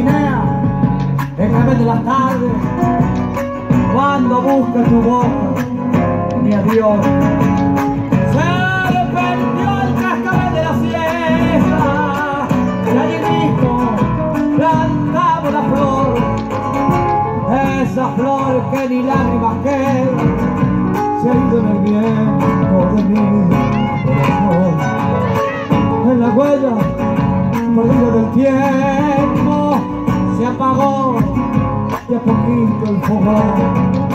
chimenea, déjame de las tardes, cuando busca tu boca, mi adiós. Se perdió el cascabel de la siesta, y allí mismo plantamos la flor, esa flor que ni lágrimas queda, se ha ido en el viento de mi corazón. En la huella perdida del tiempo se apagó de a poquito el fogón.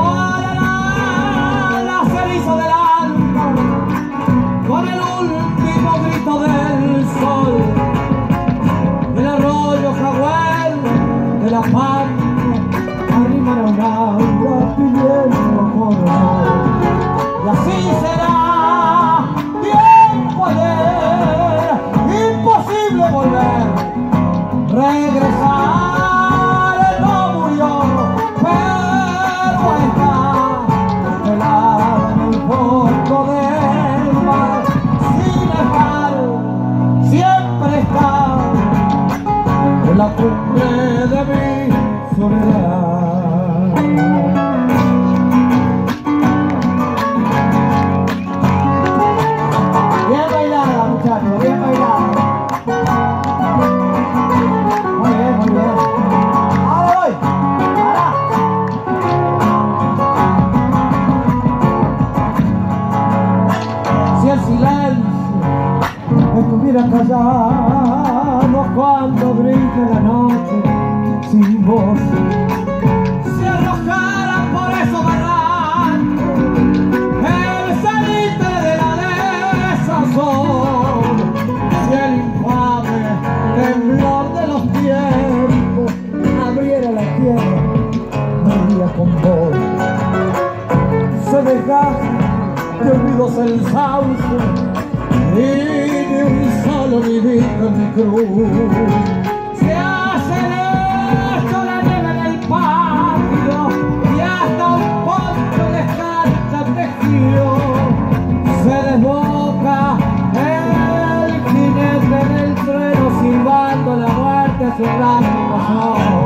La ceniza del alma con el último grito del sol, del arroyo Jaguel, de la pampa, arriman a un agua pidiendo corazón. Y así será tiempo ayer, imposible volver, regresar. No murió, pero está pelada en el fondo del mar, sin dejar, siempre está en la cumbre de mi soledad. Bien bailada, muchachos, bien bailada. Muy bien, muy bien. Ahora voy. Ahora. Si el silencio estuviera callado cuando grita la noche sin voz, si arrojaran por esos barrancos el salitre de la desazón, si el infame temblor de los tiempos abriera la tierra, moría con vos. Se desgaja de olvidos el sauce y de un solo nidito en mi cruz. Se hace esto la nieve en el patio y hasta un poncho de escarcha tejido. Se desboca el jinete en el trueno silbando la muerte a su lágrima.